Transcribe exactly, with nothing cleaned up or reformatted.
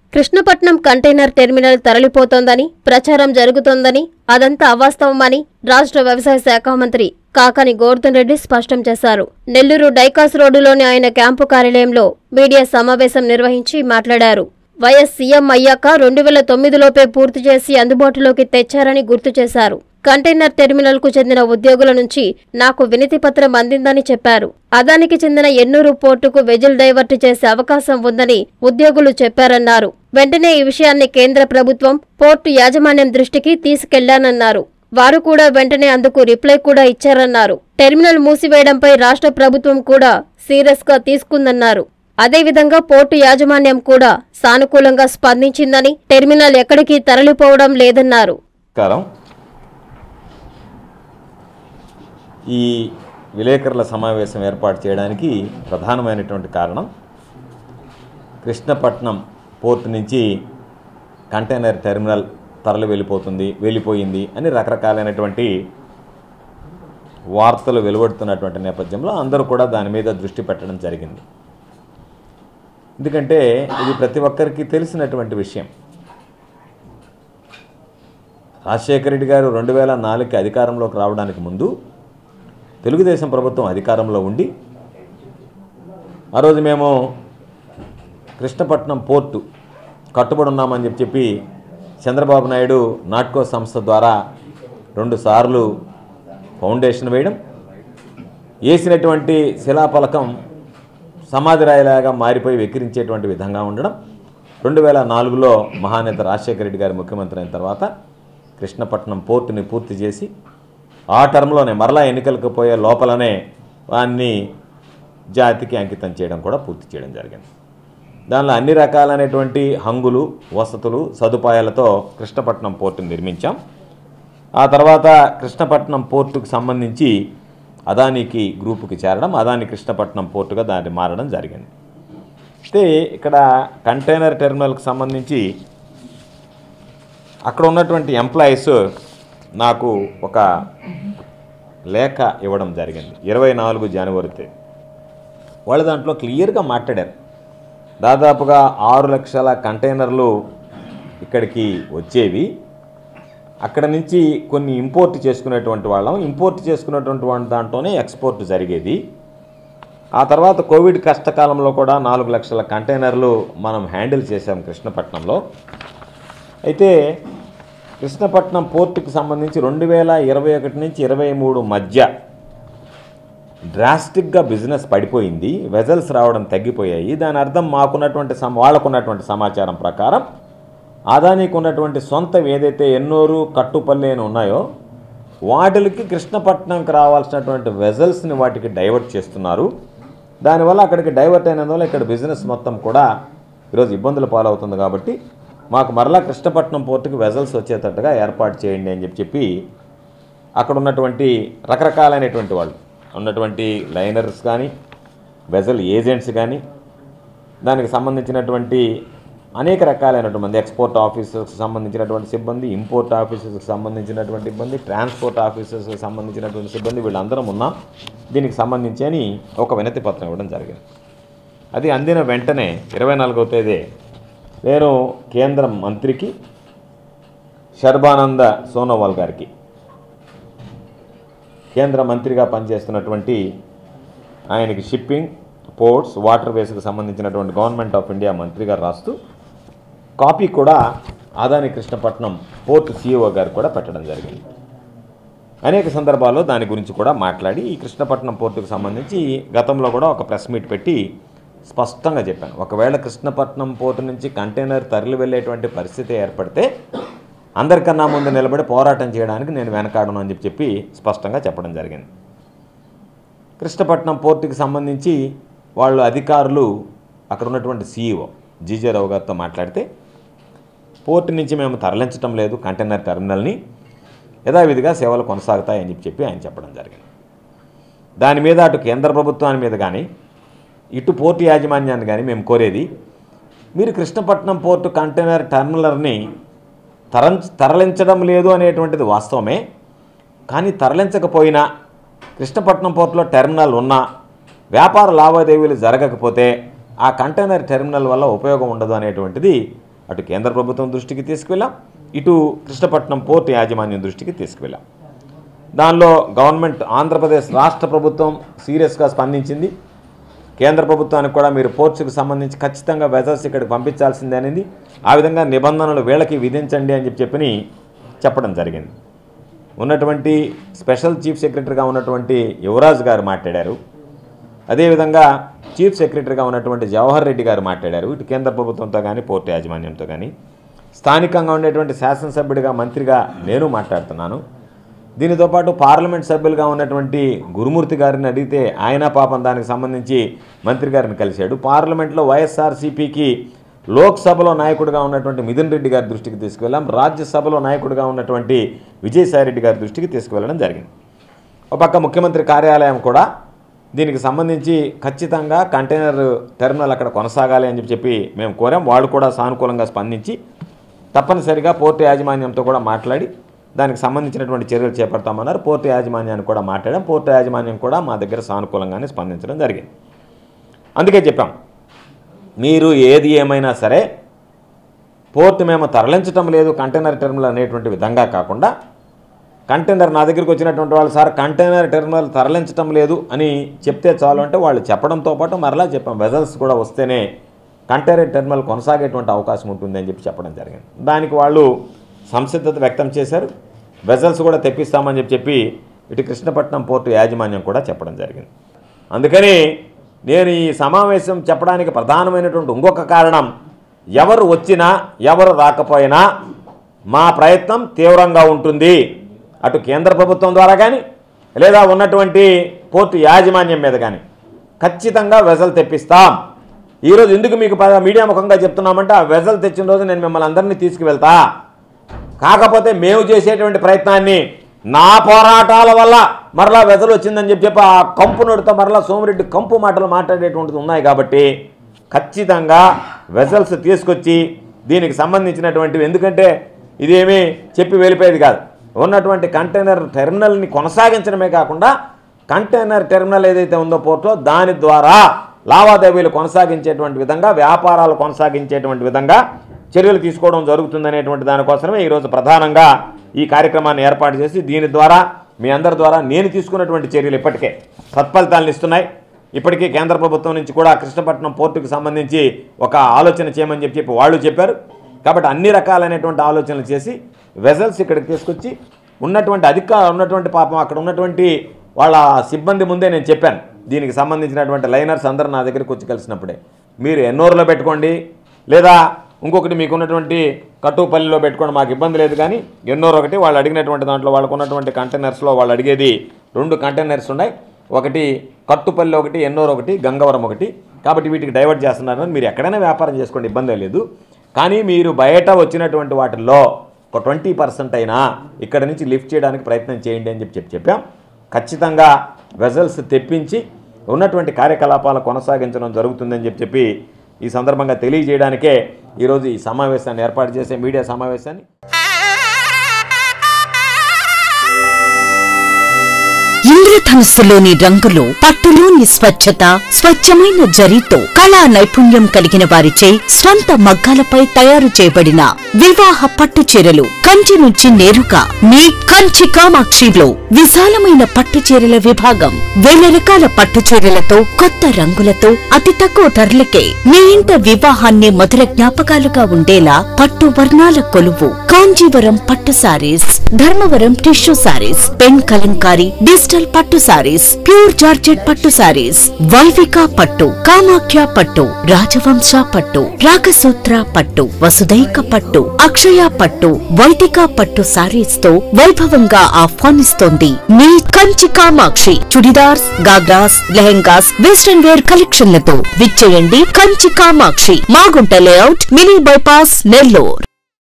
Krishnapatnam container terminal తరలిపోతోందని ప్రచారం జరుగుతోందని అదంతా అవాస్తవమని రాష్ట్ర వ్యవసాయ శాఖ మంత్రి కాకాని గోవర్ధన్ రెడ్డి స్పష్టం చేశారు. నెల్లూరు డైకాస్ రోడ్డులోని ఆయన క్యాంపు కార్యాలయంలో మీడియా సమావేశం నిర్వహించి మాట్లాడారు. వైఎస్ సీఎం అయ్యాక రెండు వేల తొమ్మిదిలోపే పూర్తి చేసి అందుబాటులోకి తెచ్చారని గుర్తు చేశారు. కంటైనర్ టెర్మినల్ కు చెందిన ఉద్యోగుల నుంచి నాకు వినతి పత్రం అందిందని చెప్పారు. అదానికి చెందిన ఎన్నూరు పోర్టుకు వెజిల్ డైవర్ట్ చేసే అవకాశం ఉందని ఉద్యోగులు చెప్పారన్నారు. వెంటనే ఈ విషయాన్ని కేంద్ర ప్రభుత్వం పోర్టు యాజమాన్యం దృష్టికి తీసుకెళ్లానన్నారు. వారు కూడా వెంటనే అందుకు రిప్లై కూడా ఇచ్చారన్నారు. టెర్మినల్ మూసివేయడంపై రాష్ట్ర ప్రభుత్వం కూడా సీరియస్ గా తీసుకుందన్నారు. అదేవిధంగా పోర్టు యాజమాన్యం కూడా సానుకూలంగా స్పందించిందని, టెర్మినల్ ఎక్కడికి తరలిపోవడం లేదన్నారు. ఈ విలేకరుల సమావేశం ఏర్పాటు చేయడానికి ప్రధానమైనటువంటి కారణం కృష్ణపట్నం పోర్టు నుంచి కంటైనర్ టెర్మినల్ తరలి వెళ్ళిపోతుంది వెళ్ళిపోయింది అని రకరకాలైనటువంటి వార్తలు వెలువడుతున్నటువంటి నేపథ్యంలో అందరూ కూడా దాని మీద దృష్టి పెట్టడం జరిగింది. ఎందుకంటే ఇది ప్రతి ఒక్కరికి తెలిసినటువంటి విషయం. రాజశేఖర రెడ్డి గారు రెండు వేల నాలుగుకి అధికారంలోకి రావడానికి ముందు తెలుగుదేశం ప్రభుత్వం అధికారంలో ఉండి ఆ రోజు మేము కృష్ణపట్నం పోర్టు కట్టుబడి ఉన్నామని చెప్పి చెప్పి చంద్రబాబు నాయుడు నాట్కో సంస్థ ద్వారా రెండు సార్లు ఫౌండేషన్ వేయడం, వేసినటువంటి శిలాఫలకం సమాధి రాయిలాగా మారిపోయి వెక్కిరించేటువంటి విధంగా ఉండడం, రెండు వేల నాలుగులో మహానేత రాజశేఖర రెడ్డి గారు ముఖ్యమంత్రి అయిన తర్వాత కృష్ణపట్నం పోర్టుని పూర్తి చేసి ఆ టర్మ్లోనే మరలా ఎన్నికలకు పోయే లోపలనే వాన్ని జాతికి అంకితం చేయడం కూడా పూర్తి చేయడం జరిగింది. దానిలో అన్ని రకాలైనటువంటి హంగులు, వసతులు, సదుపాయాలతో కృష్ణపట్నం పోర్టును నిర్మించాం. ఆ తర్వాత కృష్ణపట్నం పోర్టుకు సంబంధించి అదానికి గ్రూపుకి చేరడం, అదాని కృష్ణపట్నం పోర్టుగా దాన్ని మారడం జరిగింది. అయితే ఇక్కడ కంటైనర్ టెర్మినల్కి సంబంధించి అక్కడ ఉన్నటువంటి ఎంప్లాయీస్ నాకు ఒక లేఖ ఇవ్వడం జరిగింది ఇరవై నాలుగు జనవరి. వాళ్ళు దాంట్లో క్లియర్గా మాట్లాడారు. దాదాపుగా ఆరు లక్షల కంటైనర్లు ఇక్కడికి వచ్చేవి, అక్కడ నుంచి కొన్ని ఇంపోర్ట్ చేసుకునేటువంటి వాళ్ళం, ఇంపోర్ట్ చేసుకునేటువంటి వాళ్ళ దాంట్లోనే ఎక్స్పోర్ట్ జరిగేది. ఆ తర్వాత కోవిడ్ కష్టకాలంలో కూడా నాలుగు లక్షల కంటైనర్లు మనం హ్యాండిల్ చేసాం కృష్ణపట్నంలో. అయితే కృష్ణపట్నం పోర్టుకు సంబంధించి రెండు వేల ఇరవై ఒకటి నుంచి ఇరవై మూడు మధ్య డ్రాస్టిక్గా బిజినెస్ పడిపోయింది, వెజల్స్ రావడం తగ్గిపోయాయి. దాని అర్థం మాకున్నటువంటి సమ వాళ్ళకున్నటువంటి సమాచారం ప్రకారం అదానికి ఉన్నటువంటి సొంత ఏదైతే ఎన్నూరు, కట్టుపల్లి అని ఉన్నాయో వాటికి కృష్ణపట్నంకి రావాల్సినటువంటి వెజల్స్ని వాటికి డైవర్ట్ చేస్తున్నారు. దానివల్ల అక్కడికి డైవర్ట్ అయినందువల్ల ఇక్కడ బిజినెస్ మొత్తం కూడా ఈరోజు ఇబ్బందుల పాలవుతుంది. కాబట్టి మాకు మరలా కృష్ణపట్నం పోర్టుకి వెజల్స్ వచ్చేటట్టుగా ఏర్పాటు చేయండి అని చెప్పి చెప్పి అక్కడ ఉన్నటువంటి రకరకాలైనటువంటి వాళ్ళు ఉన్నటువంటి లైనర్స్ కానీ, వెజల్ ఏజెంట్స్ కానీ, దానికి సంబంధించినటువంటి అనేక రకాలైనటువంటి మంది, ఎక్స్పోర్ట్ ఆఫీసర్స్కి సంబంధించినటువంటి సిబ్బంది, ఇంపోర్ట్ ఆఫీసర్స్కి సంబంధించినటువంటి సిబ్బంది, ట్రాన్స్పోర్ట్ ఆఫీసర్స్కి సంబంధించినటువంటి సిబ్బంది, వీళ్ళందరం ఉన్నాం దీనికి సంబంధించి అని ఒక వినతి పత్రం ఇవ్వడం జరిగింది. అది అందిన వెంటనే ఇరవై నాలుగవ తేదీ నేను కేంద్ర మంత్రికి సర్బానంద సోనోవాల్ గారికి, కేంద్ర మంత్రిగా పనిచేస్తున్నటువంటి ఆయనకి షిప్పింగ్, పోర్ట్స్, వాటర్ వేస్కి సంబంధించినటువంటి గవర్నమెంట్ ఆఫ్ ఇండియా మంత్రిగా రాస్తూ కాపీ కూడా అదాని కృష్ణపట్నం పోర్టు సీఈఓ గారు కూడా పెట్టడం జరిగింది. అనేక సందర్భాల్లో దాని గురించి కూడా మాట్లాడి ఈ కృష్ణపట్నం పోర్టుకు సంబంధించి గతంలో కూడా ఒక ప్రెస్ మీట్ పెట్టి స్పష్టంగా చెప్పాను. ఒకవేళ కృష్ణపట్నం పోర్టు నుంచి కంటైనర్ తరలి వెళ్ళేటువంటి పరిస్థితి ఏర్పడితే అందరికన్నా ముందు నిలబడి పోరాటం చేయడానికి నేను వెనకాడను అని చెప్పి చెప్పి స్పష్టంగా చెప్పడం జరిగింది. కృష్ణపట్నం పోర్టుకి సంబంధించి వాళ్ళు అధికారులు అక్కడ ఉన్నటువంటి సీఈఓ జీజే రావు గారితో మాట్లాడితే పోర్టు నుంచి మేము తరలించడం లేదు, కంటైనర్ టెర్మినల్ని యథావిధిగా సేవలు కొనసాగుతాయని చెప్పి చెప్పి ఆయన చెప్పడం జరిగింది. దాని మీద అటు కేంద్ర ప్రభుత్వాన్ని మీద కానీ ఇటు పోర్టు యాజమాన్యాన్ని కానీ మేము కోరేది, మీరు కృష్ణపట్నం పోర్టు కంటైనర్ టెర్మినల్ని తర తరలించడం లేదు అనేటువంటిది వాస్తవమే. కానీ తరలించకపోయినా కృష్ణపట్నం పోర్టులో టెర్మినల్ ఉన్నా వ్యాపార లావాదేవీలు జరగకపోతే ఆ కంటైనర్ టెర్మినల్ వల్ల ఉపయోగం ఉండదు అనేటువంటిది అటు కేంద్ర ప్రభుత్వం దృష్టికి తీసుకువెళ్ళాం, ఇటు కృష్ణపట్నం పోర్టు యాజమాన్యం దృష్టికి తీసుకువెళ్ళాం. దానిలో గవర్నమెంట్ ఆంధ్రప్రదేశ్ రాష్ట్ర ప్రభుత్వం సీరియస్గా స్పందించింది. కేంద్ర ప్రభుత్వానికి కూడా మీరు పోర్ట్స్కి సంబంధించి ఖచ్చితంగా వెజల్స్ ఇక్కడికి పంపించాల్సిందే అనేది, ఆ విధంగా నిబంధనలు వీళ్ళకి విధించండి అని చెప్పి చెప్పి చెప్పడం జరిగింది. ఉన్నటువంటి స్పెషల్ చీఫ్ సెక్రటరీగా ఉన్నటువంటి యువరాజ్ గారు మాట్లాడారు. అదేవిధంగా చీఫ్ సెక్రటరీగా ఉన్నటువంటి జవహర్ రెడ్డి గారు మాట్లాడారు. ఇటు కేంద్ర ప్రభుత్వంతో కానీ పోర్టు యాజమాన్యంతో కానీ. స్థానికంగా ఉండేటువంటి శాసనసభ్యుడిగా మంత్రిగా నేను మాట్లాడుతున్నాను. దీనితో పాటు పార్లమెంట్ సభ్యులుగా ఉన్నటువంటి గురుమూర్తి గారిని అడిగితే ఆయన పాపం దానికి సంబంధించి మంత్రి గారిని కలిశాడు. పార్లమెంట్లో వైఎస్ఆర్సీపీకి లోక్సభలో నాయకుడిగా ఉన్నటువంటి మిథున్ రెడ్డి గారి దృష్టికి తీసుకువెళ్ళాం. రాజ్యసభలో నాయకుడిగా ఉన్నటువంటి విజయసాయిరెడ్డి గారి దృష్టికి తీసుకువెళ్ళడం జరిగింది. ఒక పక్క ముఖ్యమంత్రి కార్యాలయం కూడా దీనికి సంబంధించి ఖచ్చితంగా కంటైనర్ టెర్మినల్ అక్కడ కొనసాగాలి అని చెప్పి చెప్పి మేము కోరాం. వాళ్ళు కూడా సానుకూలంగా స్పందించి తప్పనిసరిగా పోర్టు యాజమాన్యంతో కూడా మాట్లాడి దానికి సంబంధించినటువంటి చర్యలు చేపడతామన్నారు. పోర్టు యాజమాన్యాన్ని కూడా మాట్లాడాం. పోర్టు యాజమాన్యం కూడా మా దగ్గర సానుకూలంగానే స్పందించడం జరిగింది. అందుకే చెప్పాం, మీరు ఏది ఏమైనా సరే పోర్టు మేము తరలించడం లేదు కంటైనర్ టెర్మినల్ అనేటువంటి విధంగా కాకుండా, కంటైనర్ నా దగ్గరికి వచ్చినటువంటి వాళ్ళు సార్ కంటైనర్ టెర్మినల్ తరలించడం లేదు అని చెప్తే చాలు అంటే వాళ్ళు చెప్పడంతో పాటు మరలా చెప్పాం వెజల్స్ కూడా వస్తేనే కంటైనర్ టెర్మినల్ కొనసాగేటువంటి అవకాశం ఉంటుంది అని చెప్పి చెప్పడం జరిగింది. దానికి వాళ్ళు సంసిద్ధత వ్యక్తం చేశారు. వెజల్స్ కూడా తెప్పిస్తామని చెప్పి చెప్పి ఇటు కృష్ణపట్నం పోర్టు యాజమాన్యం కూడా చెప్పడం జరిగింది. అందుకని నేను ఈ సమావేశం చెప్పడానికి ప్రధానమైనటువంటి ఇంకొక కారణం, ఎవరు వచ్చినా ఎవరు రాకపోయినా మా ప్రయత్నం తీవ్రంగా ఉంటుంది. అటు కేంద్ర ప్రభుత్వం ద్వారా కానీ లేదా ఉన్నటువంటి పోర్టు యాజమాన్యం మీద కానీ ఖచ్చితంగా వెజల్ తెప్పిస్తాం. ఈరోజు ఎందుకు మీకు మీడియా ముఖంగా చెప్తున్నామంటే, ఆ వెజల్ తెచ్చిన రోజు నేను మిమ్మల్ని అందరినీ తీసుకువెళ్తా. కాకపోతే మేము చేసేటువంటి ప్రయత్నాన్ని నా పోరాటాల వల్ల మరలా వెజలు వచ్చిందని చెప్పి చెప్పి ఆ కంపు నోటితో మరలా సోమిరెడ్డి కంపు మాటలు మాట్లాడేటువంటిది ఉన్నాయి. కాబట్టి ఖచ్చితంగా వెజల్స్ తీసుకొచ్చి దీనికి సంబంధించినటువంటివి, ఎందుకంటే ఇదేమీ చెప్పి వెళ్ళిపోయేది కాదు, ఉన్నటువంటి కంటైనర్ టెర్మినల్ని కొనసాగించడమే కాకుండా కంటైనర్ టెర్మినల్ ఏదైతే ఉందో పోర్టో దాని ద్వారా లావాదేవీలు కొనసాగించేటువంటి విధంగా, వ్యాపారాలు కొనసాగించేటువంటి విధంగా చర్యలు తీసుకోవడం జరుగుతుందనేటువంటి దానికోసమే ఈరోజు ప్రధానంగా ఈ కార్యక్రమాన్ని ఏర్పాటు చేసి దీని ద్వారా మీ అందరి ద్వారా నేను తీసుకున్నటువంటి చర్యలు ఇప్పటికే సత్ఫలితాలను ఇస్తున్నాయి. ఇప్పటికే కేంద్ర ప్రభుత్వం నుంచి కూడా కృష్ణపట్నం పోర్టుకు సంబంధించి ఒక ఆలోచన చేయమని చెప్పి చెప్పి వాళ్ళు చెప్పారు. కాబట్టి అన్ని రకాలైనటువంటి ఆలోచనలు చేసి వెజల్స్ ఇక్కడికి తీసుకొచ్చి ఉన్నటువంటి అధికార ఉన్నటువంటి పాపం అక్కడ ఉన్నటువంటి వాళ్ళ సిబ్బంది ముందే నేను చెప్పాను, దీనికి సంబంధించినటువంటి లైనర్స్ అందరూ నా దగ్గరికి వచ్చి కలిసినప్పుడే మీరు ఎన్నోరులో పెట్టుకోండి, లేదా ఇంకొకటి మీకు ఉన్నటువంటి కట్టుపల్లిలో పెట్టుకోండి, మాకు ఇబ్బంది లేదు. కానీ ఎన్నోరు ఒకటి వాళ్ళు అడిగినటువంటి దాంట్లో వాళ్ళకు ఉన్నటువంటి కంటైనర్స్లో వాళ్ళు అడిగేది రెండు కంటైనర్స్ ఉన్నాయి, ఒకటి కట్టుపల్లి ఒకటి, ఎన్నోరు ఒకటి, గంగవరం ఒకటి. కాబట్టి వీటికి డైవర్ట్ చేస్తున్నారని మీరు ఎక్కడైనా వ్యాపారం చేసుకోండి, ఇబ్బంది లేదు. కానీ మీరు బయట వచ్చినటువంటి వాటిల్లో ఒక ట్వంటీ పర్సెంట్ అయినా ఇక్కడ నుంచి లిఫ్ట్ చేయడానికి ప్రయత్నం చేయండి అని చెప్పి చెప్పి చెప్పాం. ఖచ్చితంగా వెజల్స్ తెప్పించి ఉన్నటువంటి కార్యకలాపాలు కొనసాగించడం జరుగుతుందని చెప్పి చెప్పి ఈ సందర్భంగా తెలియజేయడానికే ఈరోజు ఈ సమావేశాన్ని ఏర్పాటు చేసే మీడియా సమావేశాన్ని. ఇంద్రధనుస్సులోని రంగులు, పట్టులోని స్వచ్ఛత, స్వచ్ఛమైన జరీతో కళా నైపుణ్యం కలిగిన వారిచే స్వంత మగ్గాలపై తయారు చేయబడిన వివాహ పట్టు చీరలు కంచి నుంచి నేరుగా మీ కంచి కామాక్షిలో విశాలమైన పట్టు చీరల విభాగం. వేల రకాల పట్టు చీరలతో కొత్త రంగులతో అతి తక్కువ ధరలకే మీ ఇంట వివాహాన్ని మధుర జ్ఞాపకాలుగా ఉండేలా పట్టు వర్ణాల కొలువు కాంజీవరం పట్టు saris, Dharmavaram tissue saris, pen kalamkari, digital పట్టు సారీస్, ప్యూర్ జార్జెట్ పట్టు సారీస్, వైవిక పట్టు, కామాఖ్య పట్టు, రాజవంశ పట్టు, రాగసూత్ర పట్టు, వసుదైక పట్టు, అక్షయ పట్టు, వైదిక పట్టు సారీస్ తో వైభవంగా ఆహ్వానిస్తోంది మీ కంచి కామాక్షి. చుడిదార్స్, గాగ్రాస్, లెహెంగాస్, వెస్టర్న్ వేర్ కలెక్షన్లతో విచ్చేయండి Kanchi Kamakshi, Magunta layout, mini bypass, Nellore.